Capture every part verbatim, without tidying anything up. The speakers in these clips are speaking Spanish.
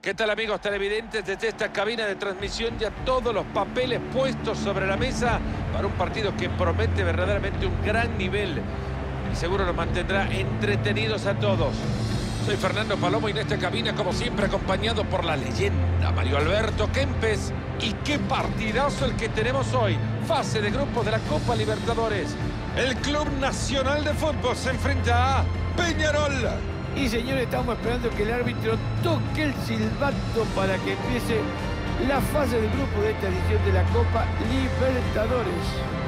¿Qué tal, amigos televidentes? Desde esta cabina de transmisión ya todos los papeles puestos sobre la mesa para un partido que promete verdaderamente un gran nivel y seguro nos mantendrá entretenidos a todos. Soy Fernando Palomo y en esta cabina, como siempre, acompañado por la leyenda Mario Alberto Kempes. Y qué partidazo el que tenemos hoy. Fase de grupos de la Copa Libertadores. El Club Nacional de Fútbol se enfrenta a Peñarol. Y señores, estamos esperando que el árbitro toque el silbato para que empiece la fase de grupo de esta edición de la Copa Libertadores.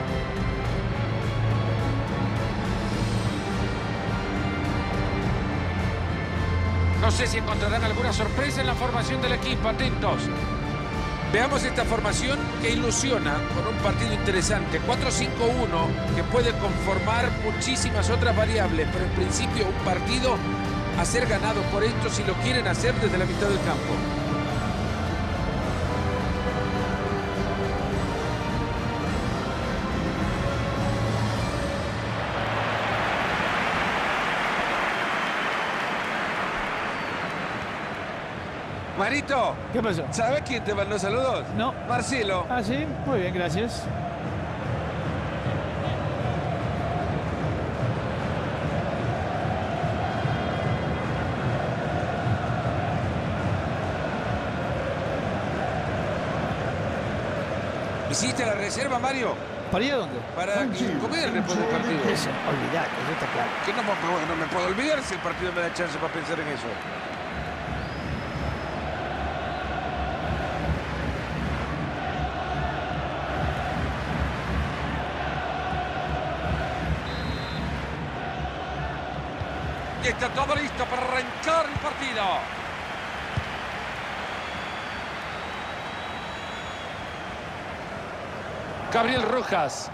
No sé si encontrarán alguna sorpresa en la formación del equipo. Atentos. Veamos esta formación que ilusiona con un partido interesante. cuatro cinco uno que puede conformar muchísimas otras variables, pero en principio un partido a ser ganado por esto si lo quieren hacer desde la mitad del campo. Marito, ¿Qué pasó? ¿sabes quién te mandó saludos? No. Marcelo. Ah, sí, muy bien, gracias. ¿Hiciste la reserva, Mario? ¿Para ir a dónde? Para comer después del partido. Eso, olvidate, eso está claro. Que no, me- no me puedo olvidar si el partido me da chance para pensar en eso. Y está todo listo para arrancar el partido. Gabriel Rojas.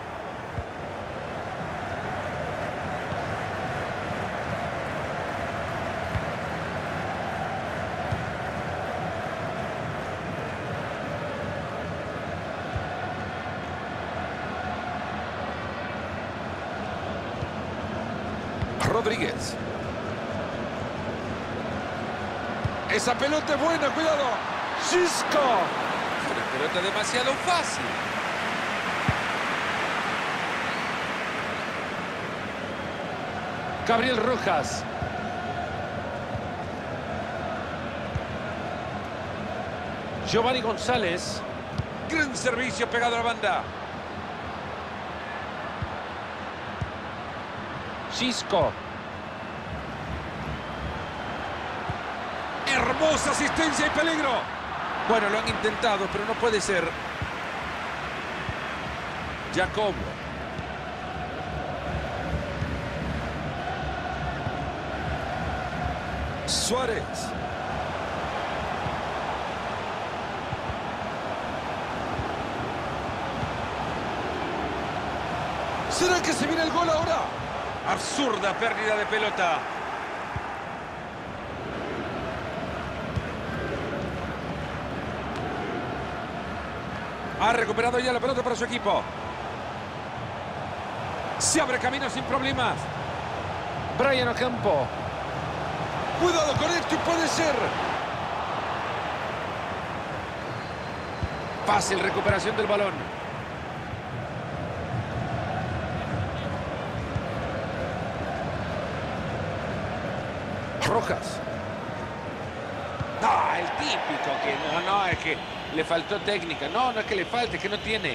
Rodríguez. Esa pelota es buena, cuidado. Xisco. Una pelota demasiado fácil. Gabriel Rojas. Giovanni González. Gran servicio pegado a la banda. Xisco. Hermosa asistencia y peligro. Bueno, lo han intentado, pero no puede ser. Jacobo. Suárez. ¿Será que se viene el gol ahora? Absurda pérdida de pelota. Ha recuperado ya la pelota para su equipo. Se abre camino sin problemas. Brian Ocampo. Cuidado con esto y puede ser. Fácil recuperación del balón. Rojas. No, el típico que no, no, es que le faltó técnica. No, no es que le falte, es que no tiene.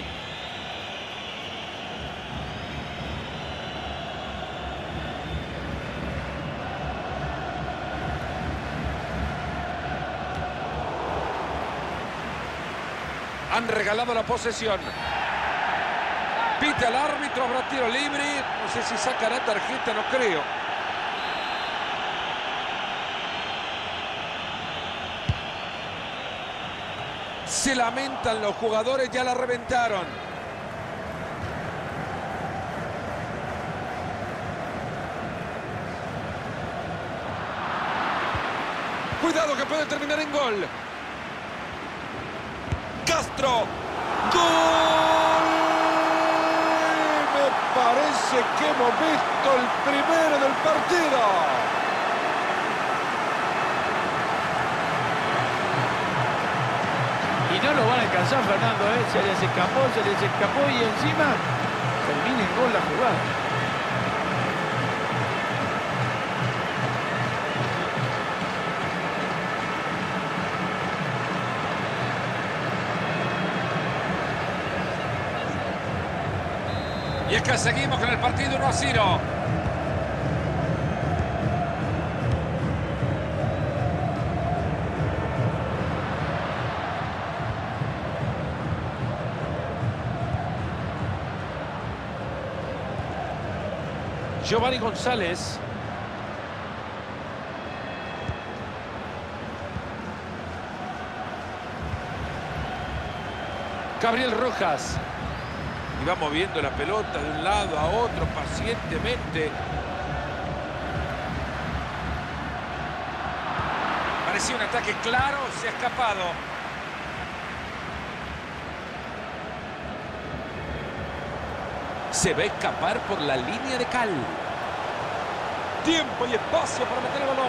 Han regalado la posesión. Pita el árbitro, habrá tiro libre. No sé si sacará tarjeta, no creo. Se lamentan los jugadores, ya la reventaron. Cuidado que puede terminar en gol. Castro. ¡Gol! Me parece que hemos visto el primero del partido. razón, Fernando, ¿eh? Se les escapó, se les escapó y encima termina en gol la jugada. Y es que seguimos con el partido uno a cero. Giovanni González. Gabriel Rojas. Y va moviendo la pelota de un lado a otro pacientemente. Parecía un ataque claro, se ha escapado. Se va a escapar por la línea de cal. Tiempo y espacio para meter el balón.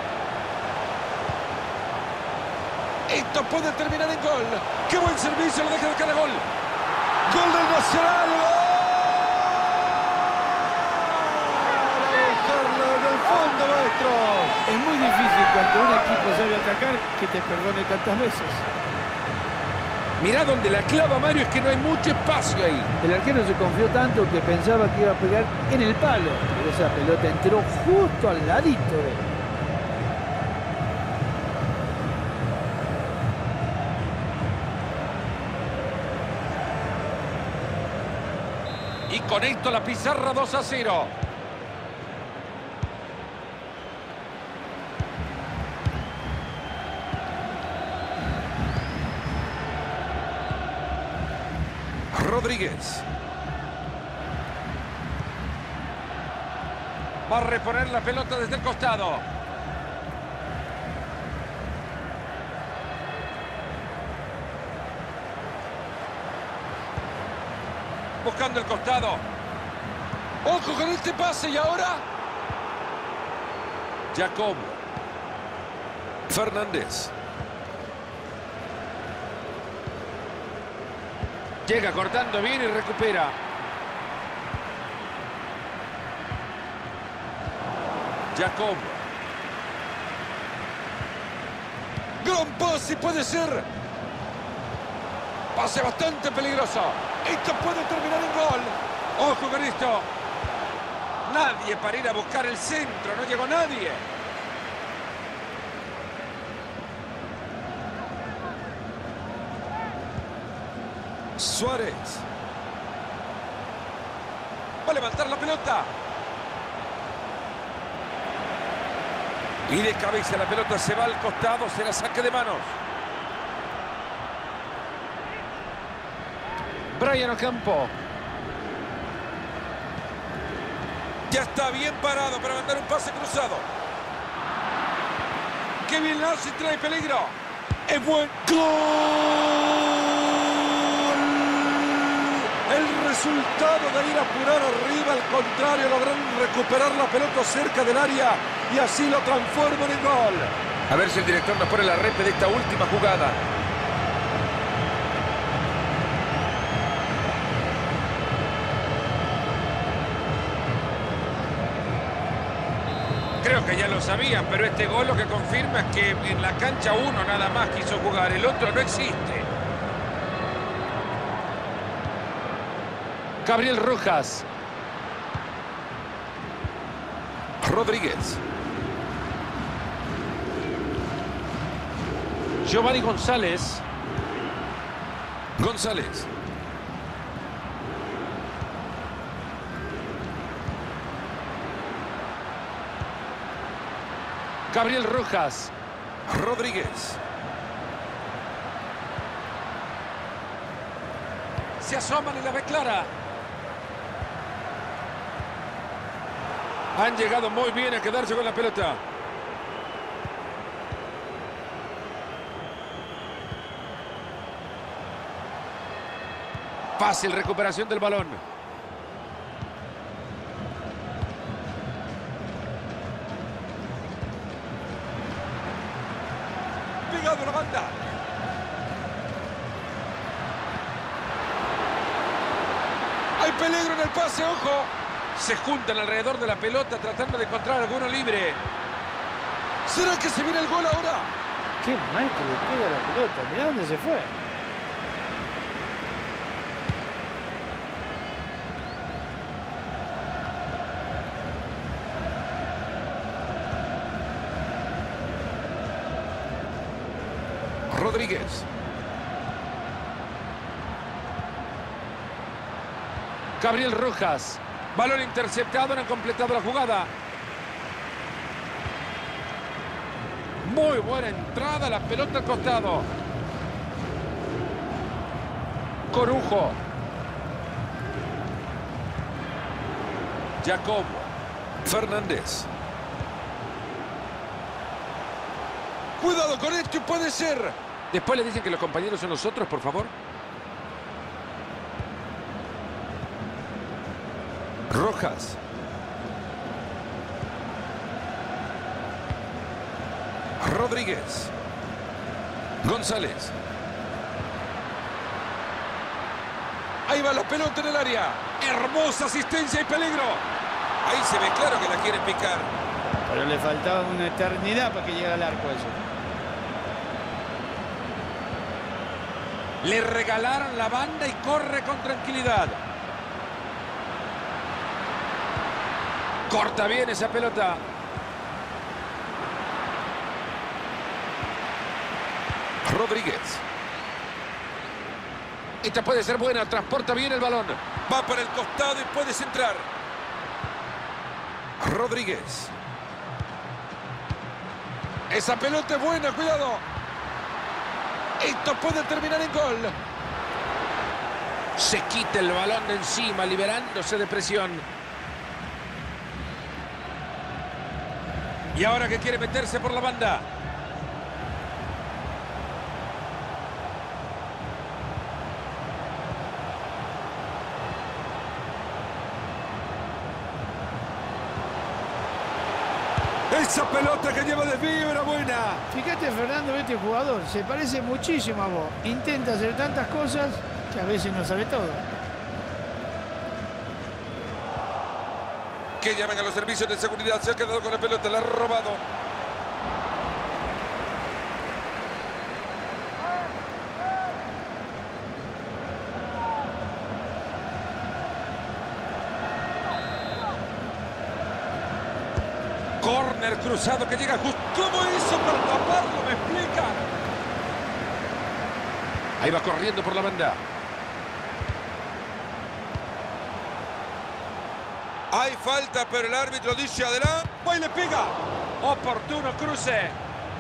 Esto puede terminar en gol. ¡Qué buen servicio! Lo deja de cara gol. ¡Gol del Nacional! Del fondo, maestro. Es muy difícil cuando un equipo sabe atacar que te perdone tantas veces. Mirá donde la clava Mario, es que no hay mucho espacio ahí. El arquero se confió tanto que pensaba que iba a pegar en el palo, pero esa pelota entró justo al ladito de él. Y con esto la pizarra dos a cero. Rodríguez. Va a reponer la pelota desde el costado. Buscando el costado. Ojo con este pase y ahora Jacob Fernández. Llega cortando bien y recupera. Jacob. Gran pase, puede ser. Pase bastante peligroso. Esto puede terminar en gol. Ojo con esto. Nadie para ir a buscar el centro. No llegó nadie. Suárez. Va a levantar la pelota. Y de cabeza la pelota se va al costado. Será saque de manos. Brian Ocampo. Ya está bien parado para mandar un pase cruzado. ¡Qué bien lo hace! Trae peligro. ¡Es buen gol! El resultado de ir a apurar arriba, al contrario, logran recuperar la pelota cerca del área y así lo transforman en gol. A ver si el director nos pone la repe de esta última jugada. Creo que ya lo sabían, pero este gol lo que confirma es que en la cancha uno nada más quiso jugar, el otro no existe. Gabriel Rojas. Rodríguez. Giovanni González. González. Gabriel Rojas. Rodríguez. Se asoman y la ve clara. Han llegado muy bien a quedarse con la pelota. Fácil recuperación del balón. Pegado a la banda. peligro en el pase, ojo. Se juntan alrededor de la pelota tratando de encontrar alguno libre. ¿Será que se viene el gol ahora? Qué mal que le pega la pelota. Mirá dónde se fue. Rodríguez. Gabriel Rojas. Balón interceptado, no han completado la jugada. Muy buena entrada, la pelota al costado. Corujo. Jacob Fernández. Cuidado con esto, puede ser. Después le dicen que los compañeros son los otros, por favor. Rojas. Rodríguez. González. Ahí va la pelota en el área. Hermosa asistencia y peligro. Ahí se ve claro que la quiere picar. Pero le faltaba una eternidad para que llegara al arco eso. Le regalaron la banda y corre con tranquilidad. Corta bien esa pelota. Rodríguez. Esta puede ser buena, transporta bien el balón. Va para el costado y puede centrar. Rodríguez. Esa pelota es buena, cuidado. Esto puede terminar en gol. Se quita el balón de encima, liberándose de presión. Y ahora que quiere meterse por la banda. Esa pelota que lleva desvío era buena. Fíjate, Fernando, este jugador se parece muchísimo a vos. Intenta hacer tantas cosas que a veces no sabe todo. Que llamen a los servicios de seguridad. Se ha quedado con la pelota, la ha robado. Córner cruzado que llega justo. ¿Cómo hizo para taparlo? ¿Me explica? Ahí va corriendo por la banda. Hay falta, pero el árbitro dice adelante. ¡Va y le pega! Oportuno cruce.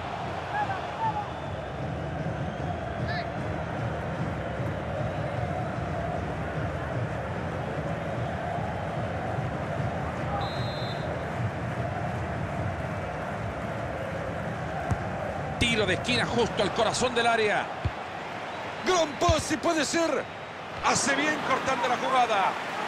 Tiro de esquina justo al corazón del área. Gran pase, puede ser. Hace bien cortando la jugada.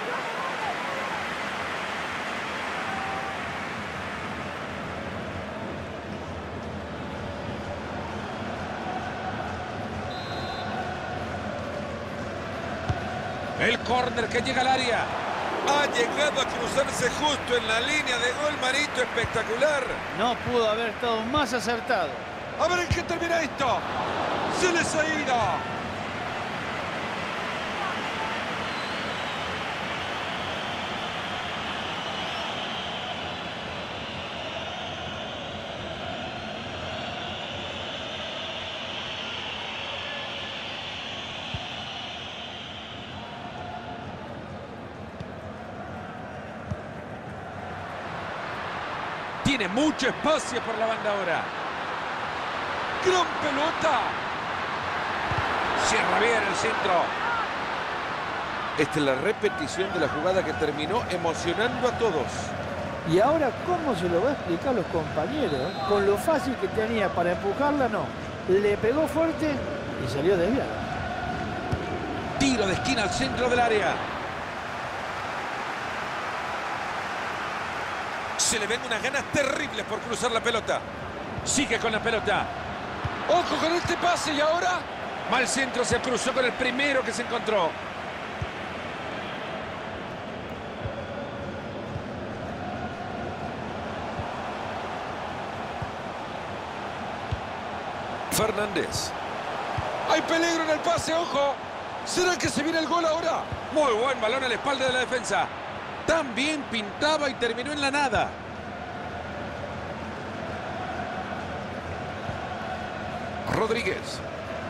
El córner que llega al área. Ha llegado a cruzarse justo en la línea de gol, Marito, espectacular. No pudo haber estado más acertado. A ver en qué termina esto. Se les ha ido. Tiene mucho espacio por la banda ahora. ¡Gran pelota! Cierra bien el centro. Esta es la repetición de la jugada que terminó emocionando a todos. Y ahora, ¿cómo se lo va a explicar a los compañeros? Con lo fácil que tenía para empujarla, no. Le pegó fuerte y salió desviado. Tiro de esquina al centro del área. Se le ven unas ganas terribles por cruzar la pelota. Sigue con la pelota. ¡Ojo con este pase! ¿Y ahora? Mal centro, se cruzó con el primero que se encontró. Fernández. Hay peligro en el pase, ojo. ¿Será que se viene el gol ahora? Muy buen balón a la espalda de la defensa. Tan bien pintaba y terminó en la nada. Rodríguez.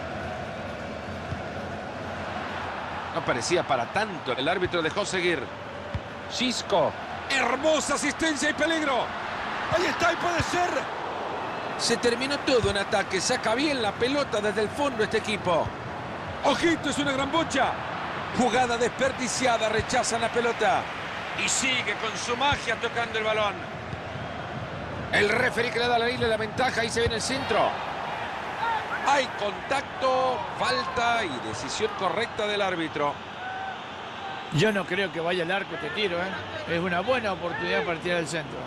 No parecía para tanto. El árbitro dejó seguir. Xisco. Hermosa asistencia y peligro. Ahí está y puede ser. Se terminó todo en ataque. Saca bien la pelota desde el fondo este equipo. Ojito, es una gran bocha. Jugada desperdiciada. Rechazan la pelota. Y sigue con su magia tocando el balón. El referee que le da a la isla la ventaja. Ahí se viene el centro. Hay contacto, falta y decisión correcta del árbitro. Yo no creo que vaya al arco este tiro, ¿eh? Es una buena oportunidad para tirar al centro.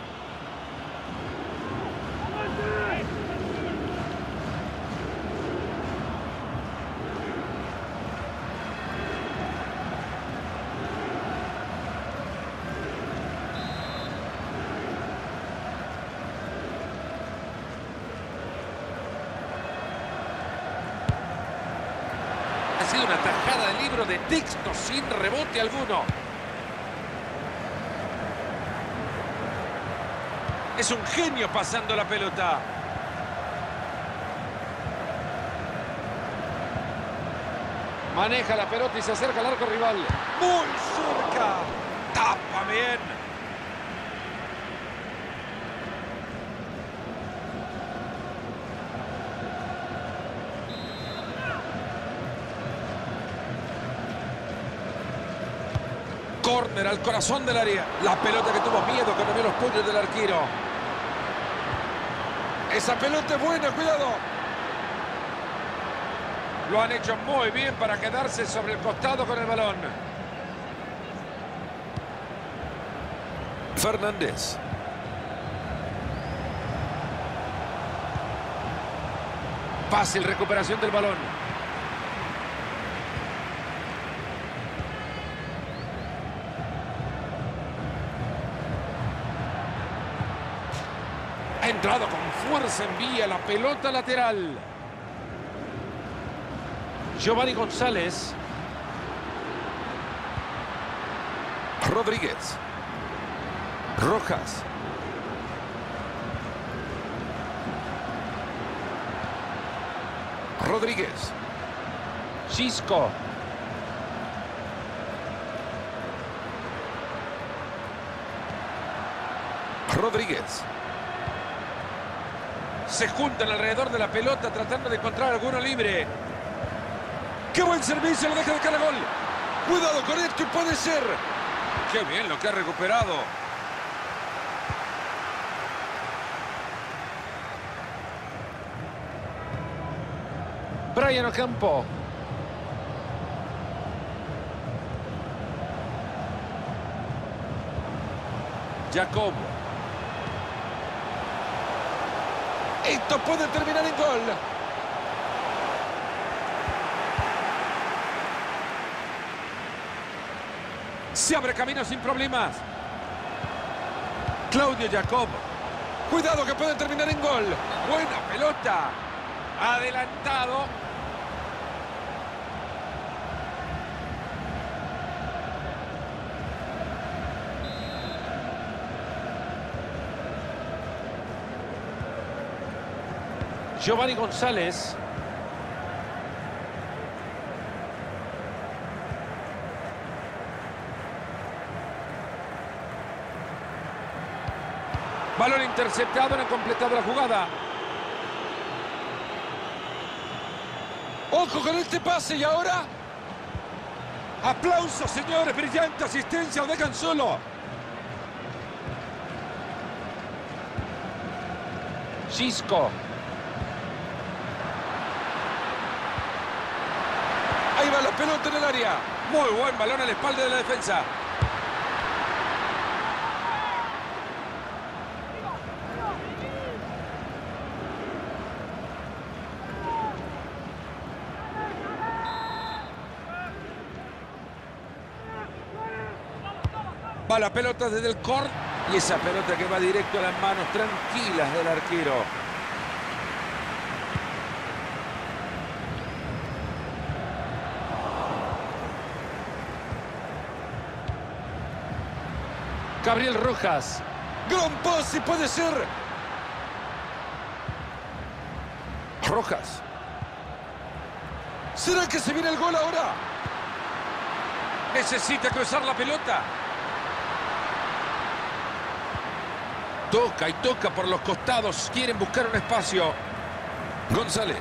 Ha sido una tajada de libro de texto sin rebote alguno. Es un genio pasando la pelota. Maneja la pelota y se acerca al arco rival. Muy cerca. Tapa bien. Córner al corazón del área. La pelota que tuvo miedo cuando vio los puños del arquero. Esa pelota es buena, cuidado. Lo han hecho muy bien para quedarse sobre el costado con el balón. Fernández. Fácil recuperación del balón. Ha entrado con fuerza, envía la pelota lateral. Giovanni González. Rodríguez. Rojas. Rodríguez. Xisco. Rodríguez. Se juntan alrededor de la pelota tratando de encontrar alguno libre. ¡Qué buen servicio! Lo deja de cara gol. Cuidado con esto y puede ser. ¡Qué bien lo que ha recuperado! Brian Ocampo. Jacob. Esto puede terminar en gol. Se abre camino sin problemas. Claudio Jacob. Cuidado que puede terminar en gol. Buena pelota. Adelantado. Giovanni González. Balón interceptado, no ha completado la jugada. Ojo con este pase y ahora. Aplausos, señores. Brillante asistencia. Lo dejan solo. Xisco. Ahí va la pelota en el área. Muy buen balón a la espalda de la defensa. Va la pelota desde el córner. Y esa pelota que va directo a las manos tranquilas del arquero. Gabriel Rojas. Gran pase, puede ser. Rojas. ¿Será que se viene el gol ahora? Necesita cruzar la pelota. Toca y toca por los costados. Quieren buscar un espacio. González.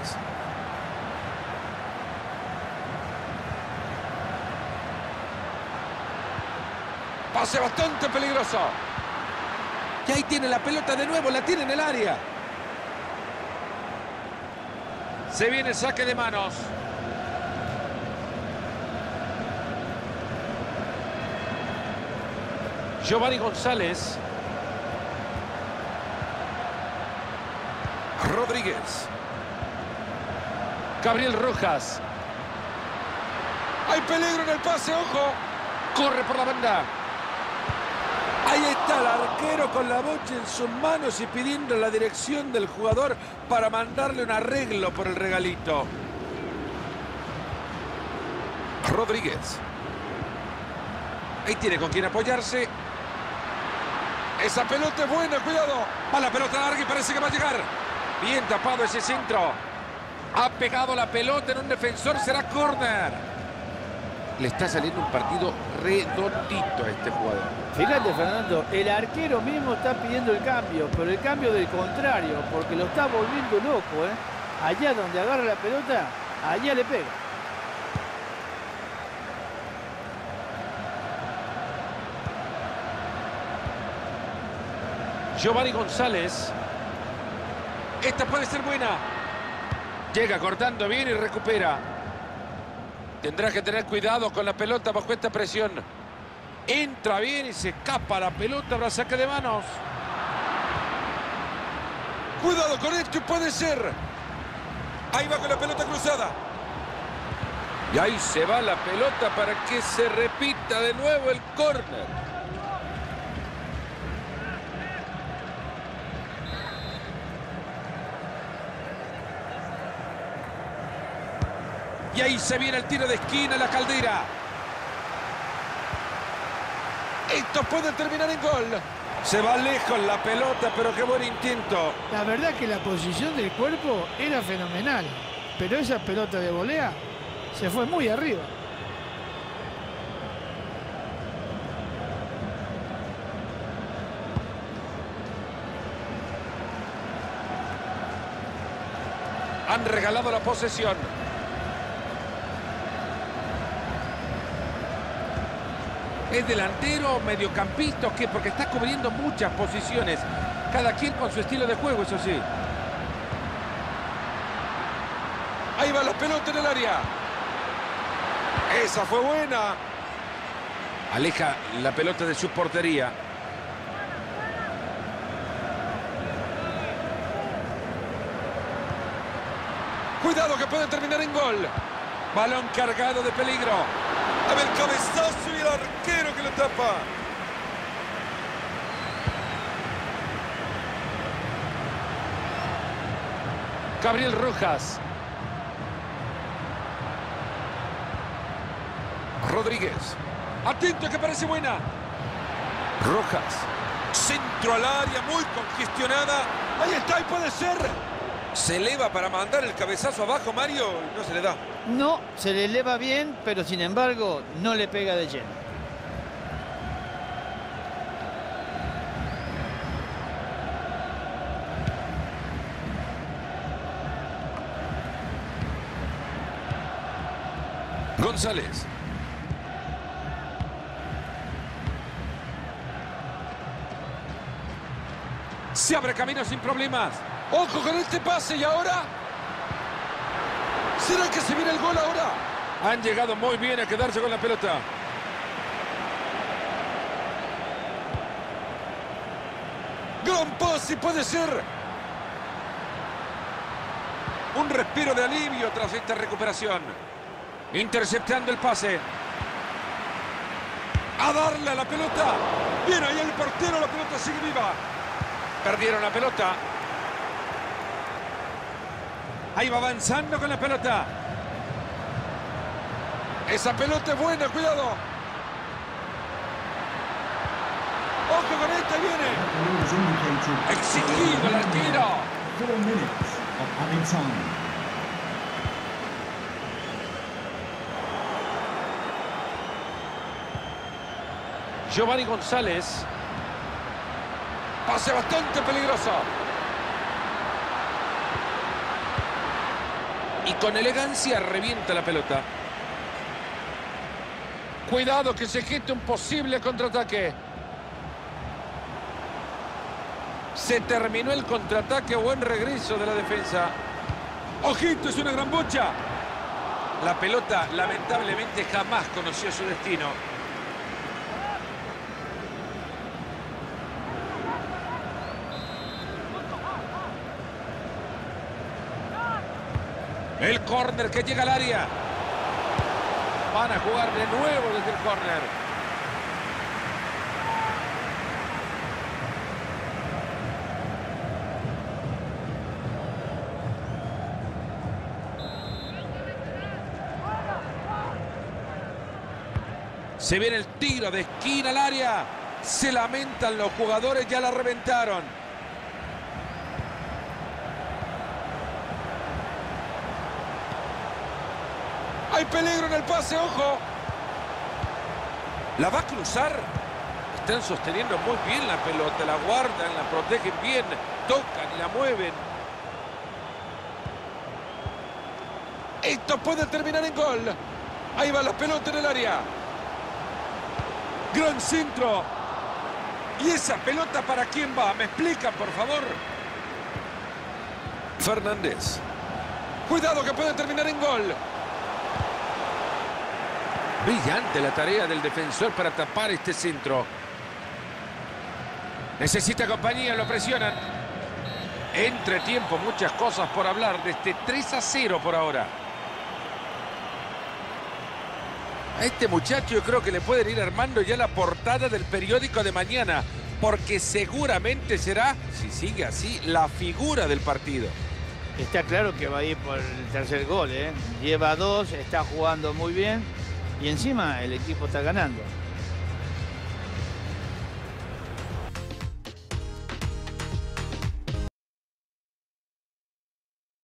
Pase bastante peligroso. Y ahí tiene la pelota de nuevo. La tiene en el área. Se viene el saque de manos. Giovanni González. Rodríguez. Gabriel Rojas. Hay peligro en el pase, ojo. Corre por la banda. Ahí está el arquero con la bocha en sus manos y pidiendo la dirección del jugador para mandarle un arreglo por el regalito. Rodríguez. Ahí tiene con quién apoyarse. Esa pelota es buena, cuidado. Va la pelota larga y parece que va a llegar. Bien tapado ese centro. Ha pegado la pelota en un defensor, será córner. Le está saliendo un partido redondito a este jugador. Fíjate, Fernando, el arquero mismo está pidiendo el cambio, pero el cambio del contrario, porque lo está volviendo loco, ¿eh? Allá donde agarra la pelota, allá le pega. Giovanni González. Esta puede ser buena. Llega cortando bien y recupera. Tendrá que tener cuidado con la pelota bajo esta presión. Entra bien y se escapa la pelota. Habrá saque de manos. Cuidado con esto, puede ser. Ahí va con la pelota cruzada. Y ahí se va la pelota para que se repita de nuevo el córner. Y ahí se viene el tiro de esquina, la Caldera. Esto puede terminar en gol. Se va lejos la pelota, pero qué buen intento. La verdad que la posición del cuerpo era fenomenal, pero esa pelota de volea se fue muy arriba. Han regalado la posesión. ¿Es delantero, mediocampista o qué? Porque está cubriendo muchas posiciones. Cada quien con su estilo de juego, eso sí. Ahí va la pelota en el área. Esa fue buena. Aleja la pelota de su portería. Cuidado que puede terminar en gol. Balón cargado de peligro. A ver, cabezazo y el arquero que lo tapa. Gabriel Rojas. Rodríguez. Atento que parece buena. Rojas. Centro al área, muy congestionada. Ahí está, y puede ser. Se eleva para mandar el cabezazo abajo, Mario, y no se le da. No, se le eleva bien, pero sin embargo no le pega de lleno. González. Se abre camino sin problemas. Ojo con este pase y ahora. ¿Será que se viene el gol ahora? Han llegado muy bien a quedarse con la pelota. Gran pase, puede ser. Un respiro de alivio tras esta recuperación. Interceptando el pase. A darle a la pelota. Bien, ahí el portero, la pelota sigue viva. Perdieron la pelota. Ahí va avanzando con la pelota. Esa pelota es buena, cuidado. ¡Ojo con esta, viene! Exigido el arquero. Four minutes of added time. Giovanni González. Pase bastante peligroso. Y con elegancia revienta la pelota. Cuidado que se geste un posible contraataque. Se terminó el contraataque. Buen regreso de la defensa. ¡Ojito, es una gran bocha! La pelota lamentablemente jamás conoció su destino. El córner que llega al área. Van a jugar de nuevo desde el córner. Se viene el tiro de esquina al área. Se lamentan los jugadores, ya la reventaron. ¡Hay peligro en el pase, ojo! La va a cruzar. Están sosteniendo muy bien la pelota. La guardan, la protegen bien. Tocan y la mueven. Esto puede terminar en gol. Ahí va la pelota en el área. Gran centro. ¿Y esa pelota para quién va? ¿Me explican, por favor? Fernández. Cuidado que puede terminar en gol. Brillante la tarea del defensor para tapar este centro. Necesita compañía, lo presionan. Entre tiempo, muchas cosas por hablar de este tres a cero por ahora. A este muchacho yo creo que le pueden ir armando ya la portada del periódico de mañana, porque seguramente será, si sigue así, la figura del partido. Está claro que va a ir por el tercer gol, ¿eh? Lleva dos, está jugando muy bien y encima el equipo está ganando.